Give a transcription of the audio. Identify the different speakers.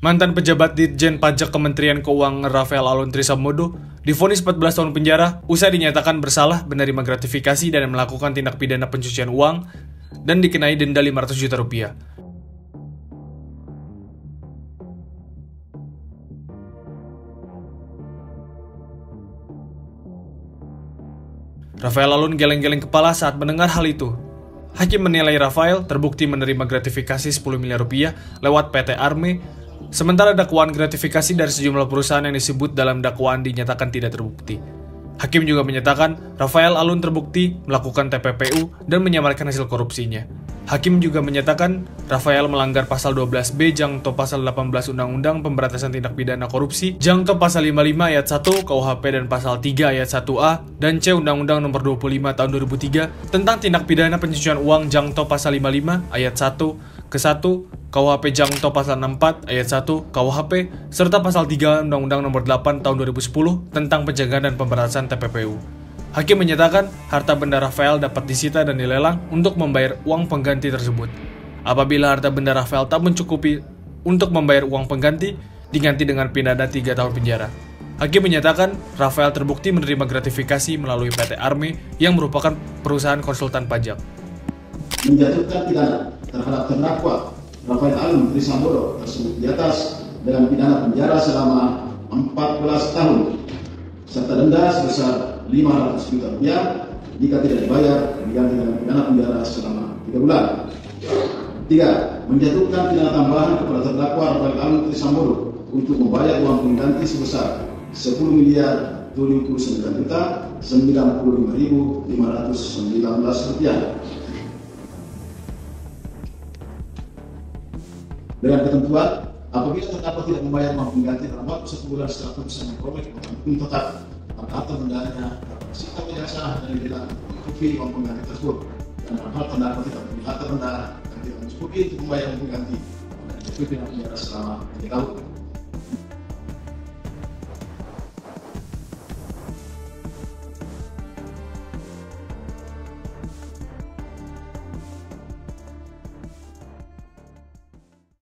Speaker 1: Mantan pejabat Ditjen Pajak Kementerian Keuangan Rafael Alun Trisambodo divonis 14 tahun penjara usai dinyatakan bersalah menerima gratifikasi dan melakukan tindak pidana pencucian uang dan dikenai denda 500 juta rupiah. Rafael Alun geleng-geleng kepala saat mendengar hal itu. Hakim menilai Rafael terbukti menerima gratifikasi 10 miliar rupiah lewat PT Arme. Sementara dakwaan gratifikasi dari sejumlah perusahaan yang disebut dalam dakwaan dinyatakan tidak terbukti. Hakim juga menyatakan Rafael Alun terbukti melakukan TPPU dan menyamarkan hasil korupsinya. Hakim juga menyatakan Rafael melanggar pasal 12B Jangto pasal 18 Undang-Undang Pemberantasan Tindak Pidana Korupsi, Jangto pasal 55 ayat 1 KUHP dan pasal 3 ayat 1A dan C Undang-Undang Nomor 25 Tahun 2003 tentang tindak pidana pencucian uang Jangto pasal 55 ayat 1 ke 1 KUHP Jangto pasal 64 ayat 1 KUHP serta pasal 3 Undang-Undang Nomor 8 Tahun 2010 tentang pencegahan dan pemberantasan TPPU. Hakim menyatakan harta benda Rafael dapat disita dan dilelang untuk membayar uang pengganti tersebut. Apabila harta benda Rafael tak mencukupi untuk membayar uang pengganti, diganti dengan pidana 3 tahun penjara. Hakim menyatakan Rafael terbukti menerima gratifikasi melalui PT Arme yang merupakan perusahaan konsultan pajak.
Speaker 2: Menjatuhkan pidana terhadap terdakwa Rafael Alun Trisambodo tersebut di atas dengan pidana penjara selama 14 tahun serta denda sebesar 500 juta rupiah jika tidak dibayar diganti dengan pidana penjara selama 3 bulan. 3. Menjatuhkan pidana tambahan kepada terdakwa Rafael Alun Trisambodo untuk membayar uang pengganti sebesar 10 miliar 79 juta 95.519 rupiah. Dengan ketentuan, apabila terdakwa tidak membayar uang pengganti dalam waktu 1 bulan setelah putusan memperoleh hukum tetap, maka harta bendanya sikap yang sah dan tidak mencukupi uang pengganti tersebut. Dan dalam hal terdakwa tidak memiliki harta benda yang tidak mencukupi untuk membayar uang pengganti, maka dijatuhi pidana penjara selama 3 tahun.